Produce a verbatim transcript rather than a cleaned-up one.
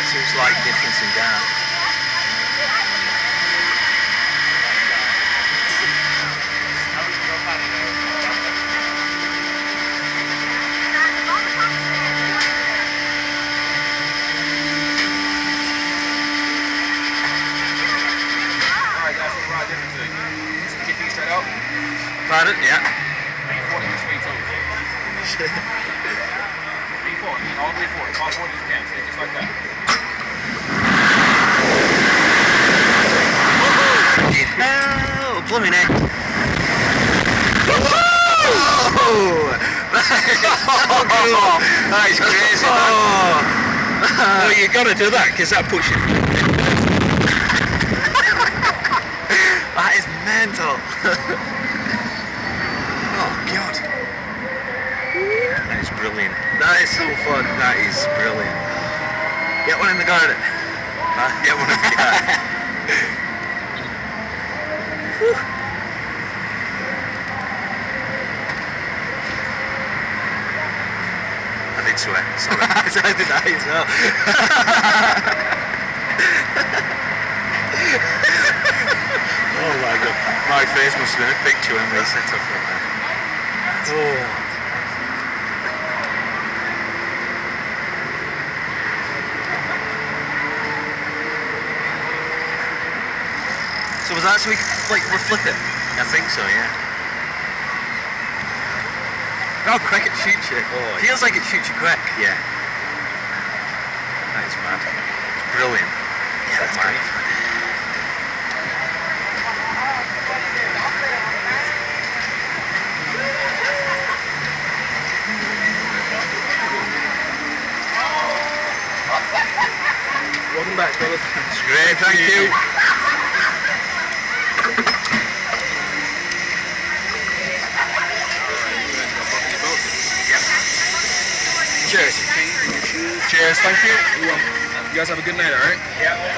Seems like difference in down. Pardon? Yeah. three forty between toes. three forty, all the way forward. All forward as you can. Stay just like that. Oh, blooming heck. Oh! That is crazy. Oh. Well, you got to do that because that puts you. That is mental. Oh God. That is brilliant. That is so fun. That is brilliant. Get one in the garden. Huh? Get one in the garden. I did swear. Sorry. I did that as well. Oh my God. My face must have been a picture when we set up like that. Oh. So was that so we could, like, we're flipping? I think so, yeah. How quick it shoots you. Oh, Feels like it shoots you quick. Yeah. That is mad. It's brilliant. Yeah, that's mad. great fun. Welcome back, fellas. It's great, thank you. Yep. Cheers. Cheers, thank you. You guys have a good night, alright? Yeah.